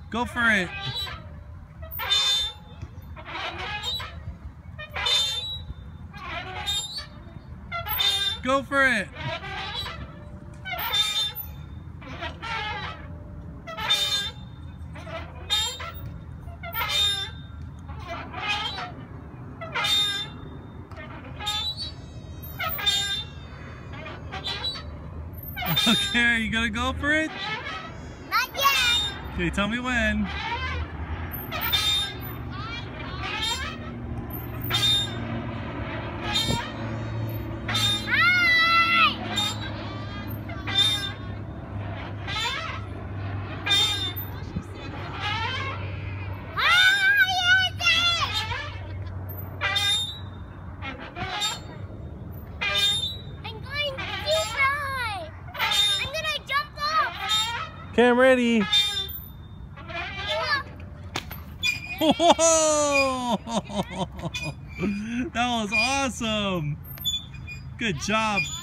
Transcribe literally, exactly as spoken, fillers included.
Go for it. Go for it. Okay, are you gonna go for it? Not yet. Okay, tell me when. Okay, I'm ready. Whoa! That was awesome. Good job.